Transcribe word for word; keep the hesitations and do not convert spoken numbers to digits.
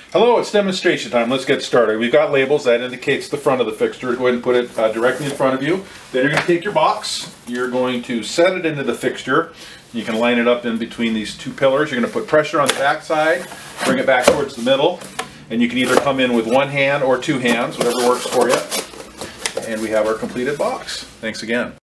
Hello, it's demonstration time. Let's get started. We've got labels that indicates the front of the fixture. Go ahead and put it uh, directly in front of you. Then you're going to take your box. You're going to set it into the fixture. You can line it up in between these two pillars. You're going to put pressure on the back side, bring it back towards the middle, and you can either come in with one hand or two hands, whatever works for you. And we have our completed box. Thanks again.